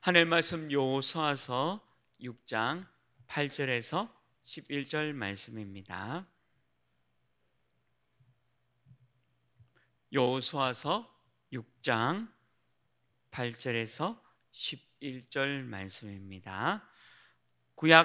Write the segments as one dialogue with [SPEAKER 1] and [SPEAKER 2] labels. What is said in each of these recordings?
[SPEAKER 1] 하나님의 말씀 여호수아서 6장 8절에서 11절 말씀입니다. 여호수아서 6장 8절에서 11절 말씀입니다. 구약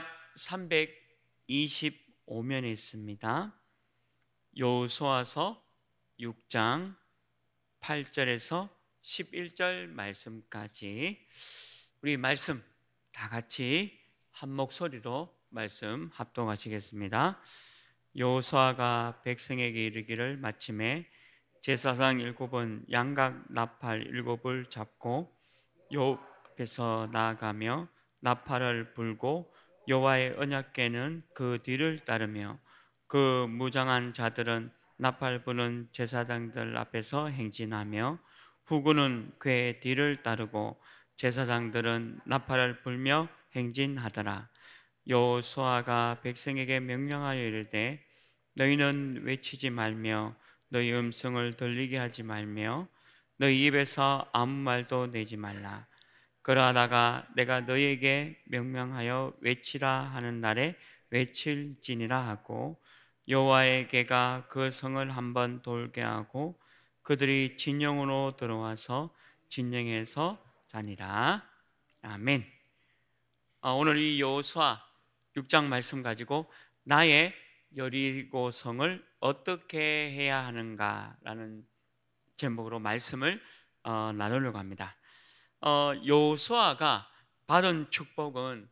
[SPEAKER 1] 325면에 있습니다. 여호수아서 6장 8절에서 11절 말씀까지 우리 말씀 다 같이 한 목소리로 말씀 합독하시겠습니다. 여호수아가 백성에게 이르기를 마침에 제사장 7은 양각 나팔 7을 잡고 여호와 앞에서 나아가며 나팔을 불고 여호와의 언약궤는 그 뒤를 따르며 그 무장한 자들은 나팔 부는 제사장들 앞에서 행진하며 후군은 궤 뒤를 따르고 제사장들은 나팔을 불며 행진하더라. 여호수아가 백성에게 명령하여 이르되 너희는 외치지 말며 너희 음성을 들리게 하지 말며 너희 입에서 아무 말도 내지 말라. 그러하다가 내가 너희에게 명령하여 외치라 하는 날에 외칠지니라 하고 여호와의 궤가 그 성을 한번 돌게 하고 그들이 진영으로 들어와서 진영에서 자니라. 아멘. 오늘 이 여호수아 6장 말씀 가지고 나의 여리고성을 어떻게 해야 하는가라는 제목으로 말씀을 나누려고 합니다. 여호수아가 받은 축복은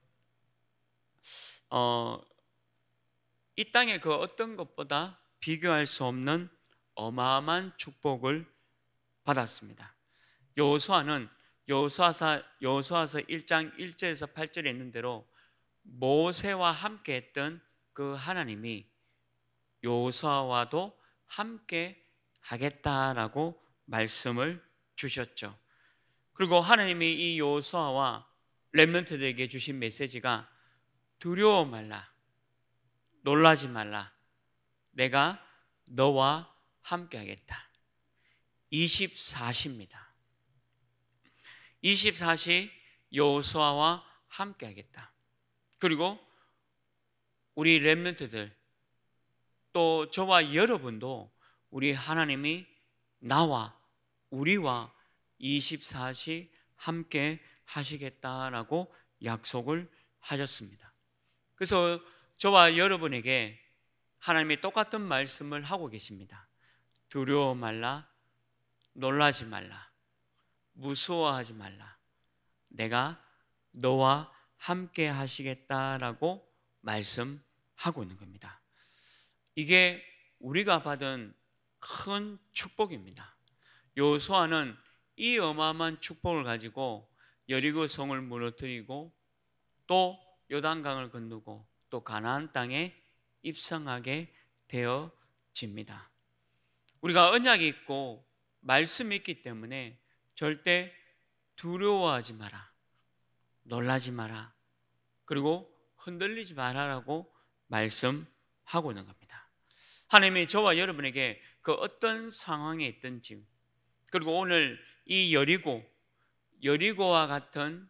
[SPEAKER 1] 이 땅의 그 어떤 것보다 비교할 수 없는 어마어마한 축복을 받았습니다. 여호수아는 여호수아서 1장 1절에서 8절에 있는 대로 모세와 함께 했던 그 하나님이 여호수아와도 함께 하겠다라고 말씀을 주셨죠. 그리고 하나님이 이 여호수아와 렘넌트들에게 주신 메시지가 두려워 말라, 놀라지 말라, 내가 너와 함께 하겠다. 24시입니다. 24시 여호수아와 함께 하겠다. 그리고 우리 렘넌트들 또 저와 여러분도 우리 하나님이 나와 우리와 24시 함께 하시겠다라고 약속을 하셨습니다. 그래서 저와 여러분에게 하나님이 똑같은 말씀을 하고 계십니다. 두려워 말라, 놀라지 말라, 무서워하지 말라, 내가 너와 함께 하시겠다라고 말씀하고 있는 겁니다. 이게 우리가 받은 큰 축복입니다. 여호수아는 이 어마어마한 축복을 가지고 여리고 성을 무너뜨리고 또 요단강을 건너고 또 가나안 땅에 입성하게 되어집니다. 우리가 언약이 있고 말씀이 있기 때문에 절대 두려워하지 마라, 놀라지 마라, 그리고 흔들리지 마라라고 말씀하고 있는 겁니다. 하나님이 저와 여러분에게 그 어떤 상황에 있든지, 그리고 오늘 이 여리고와 같은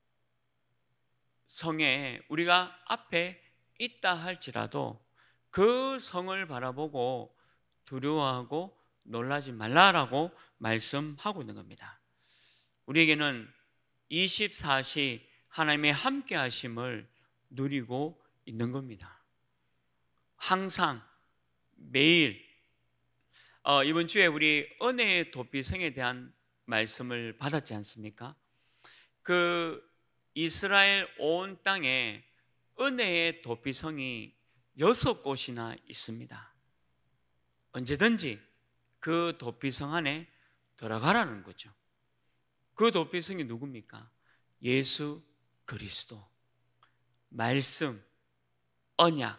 [SPEAKER 1] 성에 우리가 앞에 있다 할지라도 그 성을 바라보고 두려워하고 놀라지 말라라고 말씀하고 있는 겁니다. 우리에게는 24시 하나님의 함께 하심을 누리고 있는 겁니다. 항상 매일 이번 주에 우리 은혜의 도피성에 대한 말씀을 받았지 않습니까? 그 이스라엘 온 땅에 은혜의 도피성이 6곳이나 있습니다. 언제든지 그 도피성 안에 들어가라는 거죠. 그 도피성이 누굽니까? 예수 그리스도, 말씀, 언약.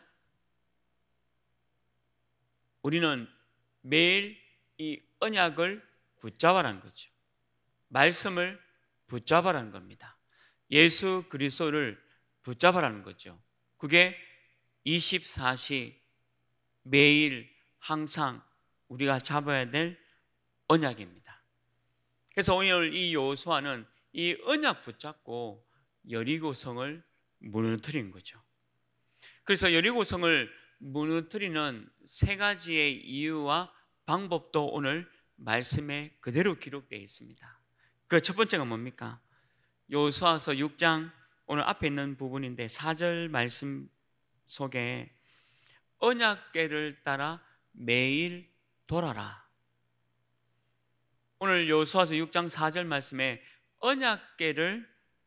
[SPEAKER 1] 우리는 매일 이 언약을 붙잡아라는 거죠. 말씀을 붙잡아라는 겁니다. 예수 그리스도를 붙잡아라는 거죠. 그게 24시 매일 항상 우리가 잡아야 될 언약입니다. 그래서 오늘 이 여호수아는 이 언약 붙잡고 여리고성을 무너뜨린 거죠. 그래서 여리고성을 무너뜨리는 세 가지의 이유와 방법도 오늘 말씀에 그대로 기록되어 있습니다. 그 첫 번째가 뭡니까? 여호수아서 6장 오늘 앞에 있는 부분인데 4절 말씀 속에 언약궤를 따라 매일 돌아라. 오늘 여호수아서 6장 4절 말씀에 언약궤를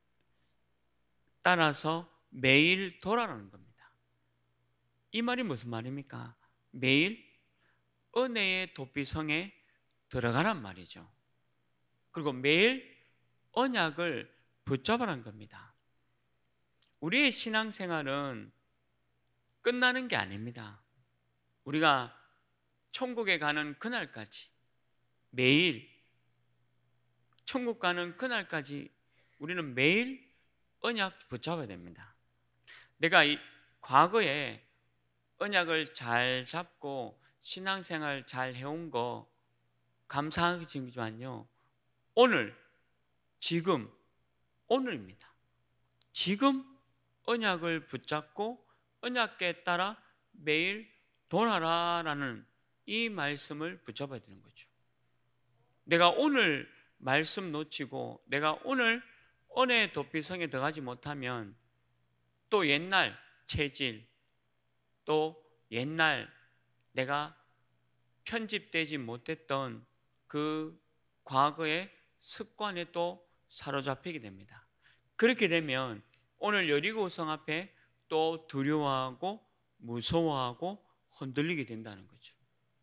[SPEAKER 1] 따라서 매일 돌아라는 겁니다. 이 말이 무슨 말입니까? 매일 은혜의 도피성에 들어가란 말이죠. 그리고 매일 언약을 붙잡으라는 겁니다. 우리의 신앙생활은 끝나는 게 아닙니다. 우리가 천국에 가는 그날까지, 매일 천국 가는 그날까지 우리는 매일 언약 붙잡아야 됩니다. 내가 과거에 언약을 잘 잡고 신앙생활 잘 해온 거 감사하지만요, 오늘, 지금, 오늘입니다. 지금 언약을 붙잡고 언약궤에 따라 매일 돌아라라는 이 말씀을 붙잡아야 되는 거죠. 내가 오늘 말씀 놓치고 내가 오늘 은혜의 도피성에 들어가지 못하면 또 옛날 체질, 또 옛날 내가 편집되지 못했던 그 과거의 습관에 또 사로잡히게 됩니다. 그렇게 되면 오늘 여리고성 앞에 또 두려워하고 무서워하고 흔들리게 된다는 거죠.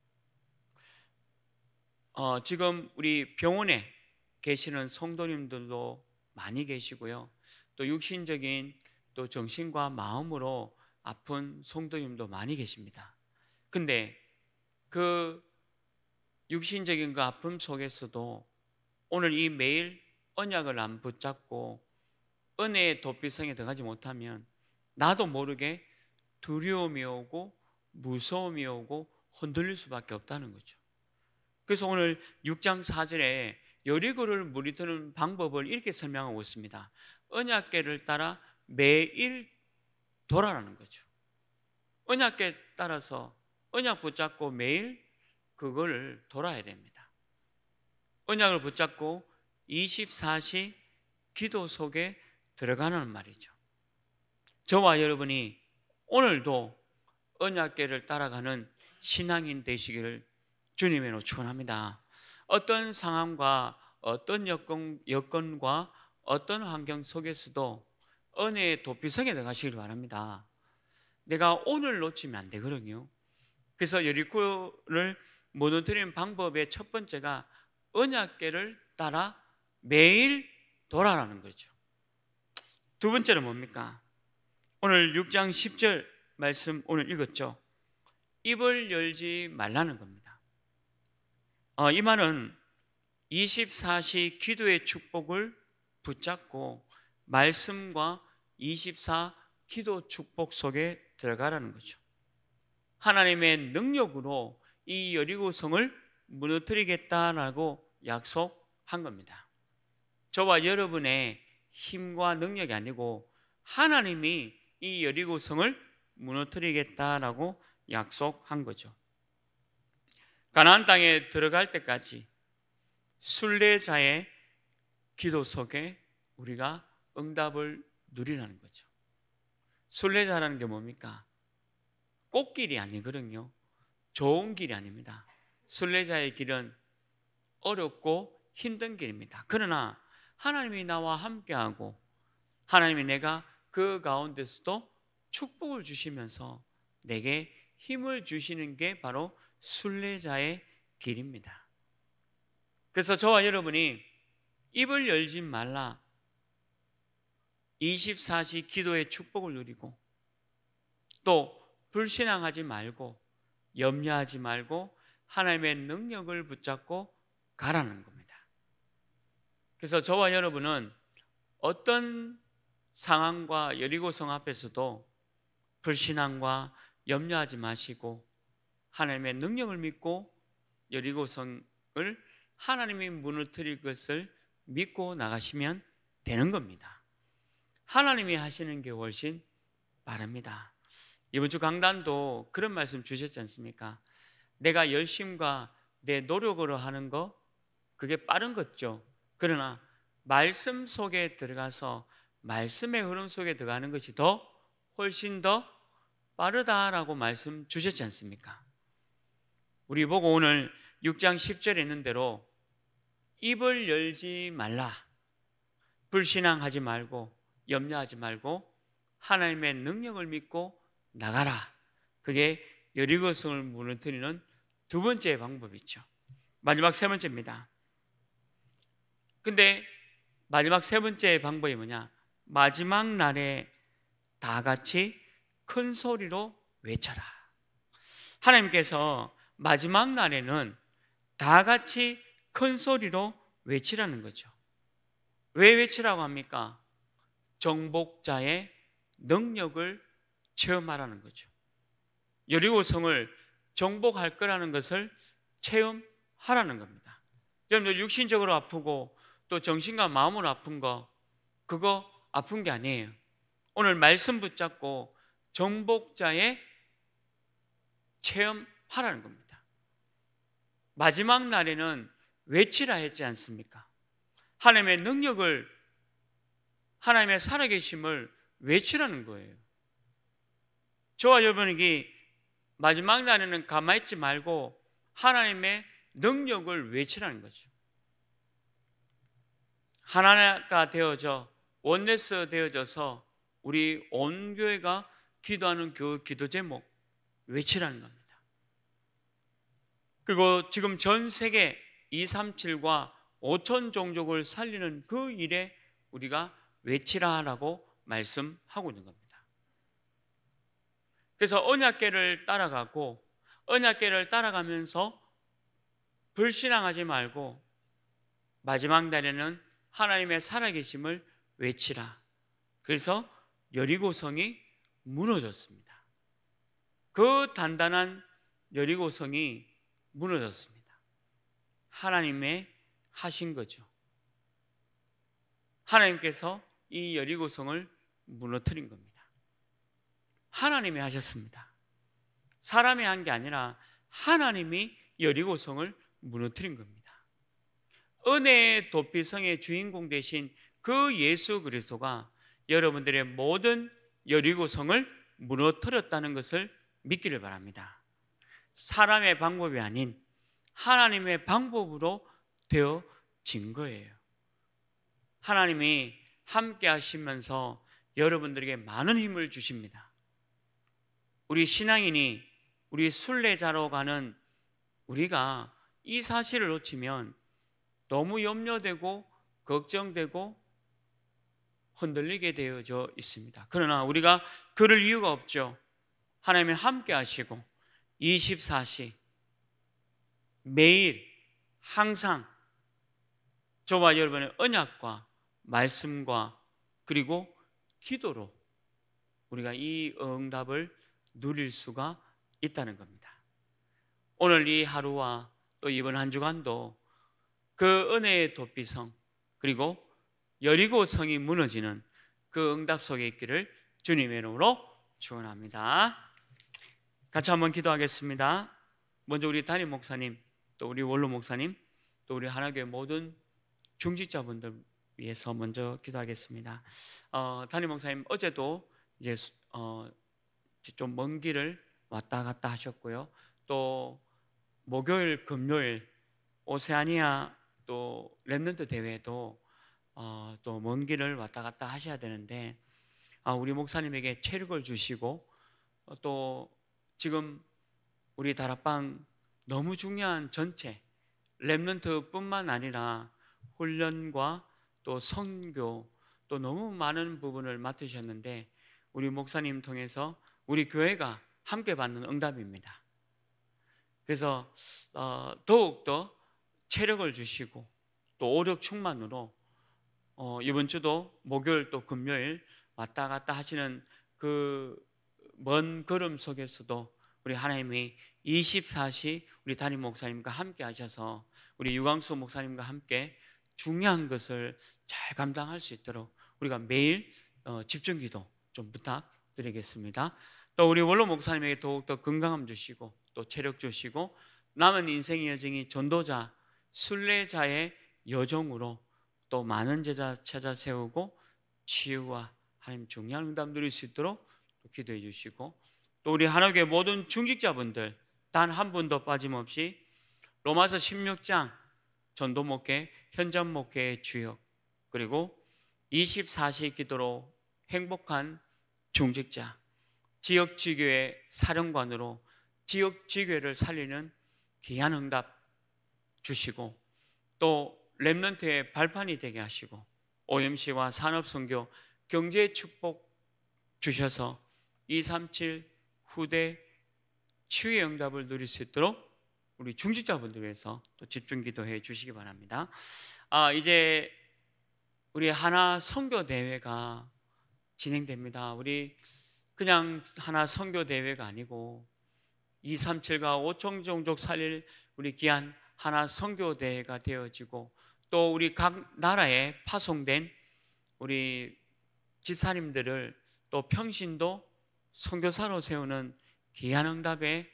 [SPEAKER 1] 지금 우리 병원에 계시는 성도님들도 많이 계시고요. 또 육신적인 또 정신과 마음으로 아픈 성도님도 많이 계십니다. 근데 그 육신적인 그 아픔 속에서도 오늘 이 매일 언약을 안 붙잡고 은혜의 도피성에 들어가지 못하면 나도 모르게 두려움이 오고 무서움이 오고 흔들릴 수밖에 없다는 거죠. 그래서 오늘 6장 4절에 여리고를 무너뜨리는 방법을 이렇게 설명하고 있습니다. 언약궤를 따라 매일 돌아라는 거죠. 언약궤 따라서 언약 붙잡고 매일 그걸 돌아야 됩니다. 언약을 붙잡고 24시 기도 속에 들어가는 말이죠. 저와 여러분이 오늘도 언약궤를 따라가는 신앙인 되시기를 주님으로 축원합니다. 어떤 상황과 어떤 여건과 어떤 환경 속에서도 은혜의 도피성에 들어가시길 바랍니다. 내가 오늘 놓치면 안 되거든요. 그래서 여리고를 무너뜨리는 방법의 첫 번째가 언약궤를 따라 매일 돌아라는 거죠. 두 번째는 뭡니까? 오늘 6장 10절 말씀 오늘 읽었죠. 입을 열지 말라는 겁니다. 이 말은 24시 기도의 축복을 붙잡고 말씀과 24 기도 축복 속에 들어가라는 거죠. 하나님의 능력으로 이 여리고성을 무너뜨리겠다라고 약속한 겁니다. 저와 여러분의 힘과 능력이 아니고 하나님이 이 여리고성을 무너뜨리겠다라고 약속한 거죠. 가나안 땅에 들어갈 때까지 순례자의 기도 속에 우리가 응답을 누리라는 거죠. 순례자라는 게 뭡니까? 꽃길이 아니거든요. 좋은 길이 아닙니다. 순례자의 길은 어렵고 힘든 길입니다. 그러나 하나님이 나와 함께하고 하나님이 내가 그 가운데서도 축복을 주시면서 내게 힘을 주시는 게 바로 순례자의 길입니다. 그래서 저와 여러분이 입을 열지 말라, 24시 기도의 축복을 누리고 또 불신앙하지 말고 염려하지 말고 하나님의 능력을 붙잡고 가라는 겁니다. 그래서 저와 여러분은 어떤 상황과 여리고성 앞에서도 불신앙과 염려하지 마시고 하나님의 능력을 믿고 여리고성을 하나님이 무너뜨릴 것을 믿고 나가시면 되는 겁니다. 하나님이 하시는 게 훨씬 빠릅니다. 이번 주 강단도 그런 말씀 주셨지 않습니까? 내가 열심과 내 노력으로 하는 거, 그게 빠른 거죠. 그러나 말씀 속에 들어가서 말씀의 흐름 속에 들어가는 것이 훨씬 더 빠르다라고 말씀 주셨지 않습니까? 우리 보고 오늘 6장 10절에 있는 대로 입을 열지 말라, 불신앙하지 말고 염려하지 말고 하나님의 능력을 믿고 나가라. 그게 여리고성을 무너뜨리는 두 번째 방법이죠. 마지막 세 번째입니다. 근데 마지막 세 번째 방법이 뭐냐? 마지막 날에 다 같이 큰 소리로 외쳐라. 하나님께서 마지막 날에는 다 같이 큰 소리로 외치라는 거죠. 왜 외치라고 합니까? 정복자의 능력을 체험하라는 거죠. 여리고성을 정복할 거라는 것을 체험하라는 겁니다. 여러분들 육신적으로 아프고 또 정신과 마음으로 아픈 거, 그거 아픈 게 아니에요. 오늘 말씀 붙잡고 정복자의 체험하라는 겁니다. 마지막 날에는 외치라 했지 않습니까? 하나님의 능력을, 하나님의 살아계심을 외치라는 거예요. 저와 여러분에게 마지막 날에는 가만히 있지 말고 하나님의 능력을 외치라는 거죠. 하나가 되어져 원네스 되어져서 우리 온 교회가 기도하는 그 기도 제목 외치라는 겁니다. 그리고 지금 전 세계 237과 5천 종족을 살리는 그 일에 우리가 외치라라고 말씀하고 있는 겁니다. 그래서 언약궤를 따라가고 언약궤를 따라가면서 불신앙하지 말고 마지막 날에는 하나님의 살아계심을 외치라. 그래서 여리고성이 무너졌습니다. 그 단단한 여리고성이 무너졌습니다. 하나님의 하신 거죠. 하나님께서 이 여리고성을 무너뜨린 겁니다. 하나님이 하셨습니다. 사람이 한 게 아니라 하나님이 여리고성을 무너뜨린 겁니다. 은혜의 도피성의 주인공 되신 그 예수 그리스도가 여러분들의 모든 여리고성을 무너뜨렸다는 것을 믿기를 바랍니다. 사람의 방법이 아닌 하나님의 방법으로 되어진 거예요. 하나님이 함께 하시면서 여러분들에게 많은 힘을 주십니다. 우리 신앙인이, 우리 순례자로 가는 우리가 이 사실을 놓치면 너무 염려되고 걱정되고 흔들리게 되어져 있습니다. 그러나 우리가 그럴 이유가 없죠. 하나님이 함께 하시고 24시 매일 항상 저와 여러분의 언약과 말씀과 그리고 기도로 우리가 이 응답을 누릴 수가 있다는 겁니다. 오늘 이 하루와 또 이번 한 주간도 그 은혜의 도피성 그리고 여리고성이 무너지는 그 응답 속에 있기를 주님의 이름으로 축원합니다. 같이 한번 기도하겠습니다. 먼저 우리 담임 목사님, 또 우리 원로 목사님, 또 우리 하나교회 모든 중직자분들 위해서 먼저 기도하겠습니다. 담임 목사님 어제도 이제 좀 먼 길을 왔다 갔다 하셨고요. 또 목요일, 금요일 오세아니아 또 랩런트 대회도 또 먼 길을 왔다 갔다 하셔야 되는데 우리 목사님에게 체력을 주시고 또 지금 우리 다락방 너무 중요한 전체 랩런트뿐만 아니라 훈련과 또 선교 또 너무 많은 부분을 맡으셨는데 우리 목사님 통해서 우리 교회가 함께 받는 응답입니다. 그래서 더욱더 체력을 주시고 또 오력 충만으로 이번 주도 목요일 또 금요일 왔다 갔다 하시는 그 먼 걸음 속에서도 우리 하나님이 24시 우리 담임 목사님과 함께 하셔서 우리 유광수 목사님과 함께 중요한 것을 잘 감당할 수 있도록 우리가 매일 집중기도 좀 부탁드리겠습니다. 또 우리 원로 목사님에게 더욱더 건강함 주시고 또 체력 주시고 남은 인생의 여정이 전도자, 순례자의 여정으로 또 많은 제자 찾아 세우고 치유와 하나님 중요한 응답 누릴 수 있도록 기도해 주시고 또 우리 하나교회 모든 중직자분들 단 한 분도 빠짐없이 로마서 16장 전도 목회, 현장 목회의 주역 그리고 24시 기도로 행복한 중직자, 지역 지교회 사령관으로 지역 지교회를 살리는 귀한 응답 주시고 또 렘넌트의 발판이 되게 하시고 OMC와 산업선교 경제 축복 주셔서 237 후대 치유의 응답을 누릴 수 있도록 우리 중직자분들 위해서 또 집중기도해 주시기 바랍니다. 이제 우리 하나 선교 대회가 진행됩니다. 우리 그냥 하나 선교 대회가 아니고 237과 5천 종족 살릴 우리 귀한 하나 선교 대회가 되어지고 또 우리 각 나라에 파송된 우리 집사님들을 또 평신도 선교사로 세우는 귀한 응답의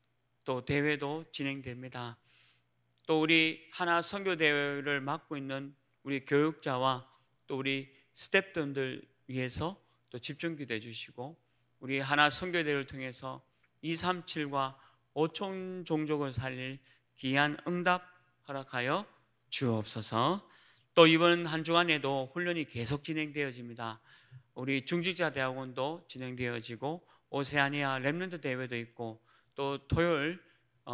[SPEAKER 1] 또 대회도 진행됩니다. 또 우리 하나 선교 대회를 맡고 있는 우리 교육자와 또 우리 스태프분들 위해서 또 집중 기도해 주시고 우리 하나 선교 대회를 통해서 237과 5천 종족을 살릴 귀한 응답 허락하여 주옵소서. 또 이번 한 주간에도 훈련이 계속 진행되어집니다. 우리 중직자 대학원도 진행되어지고 오세아니아 렘넌트 대회도 있고 또 토요일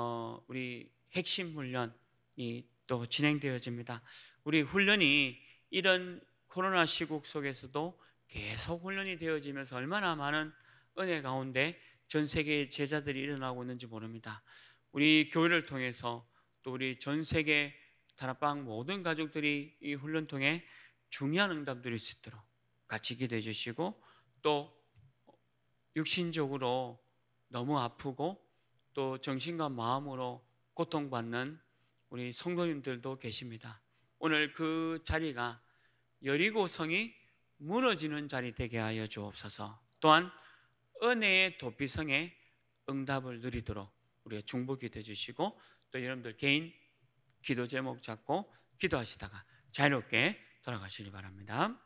[SPEAKER 1] 우리 핵심 훈련이 또 진행되어집니다. 우리 훈련이 이런 코로나 시국 속에서도 계속 훈련이 되어지면서 얼마나 많은 은혜 가운데 전 세계의 제자들이 일어나고 있는지 모릅니다. 우리 교회를 통해서 또 우리 전 세계 다락방 모든 가족들이 이 훈련 통해 중요한 응답 드릴 수 있도록 같이 기도해 주시고 또 육신적으로 너무 아프고 또 정신과 마음으로 고통받는 우리 성도님들도 계십니다. 오늘 그 자리가 여리고성이 무너지는 자리 되게 하여 주옵소서. 또한 은혜의 도피성에 응답을 누리도록 우리가 중보기도 해주시고 또 여러분들 개인 기도 제목 잡고 기도하시다가 자유롭게 돌아가시기 바랍니다.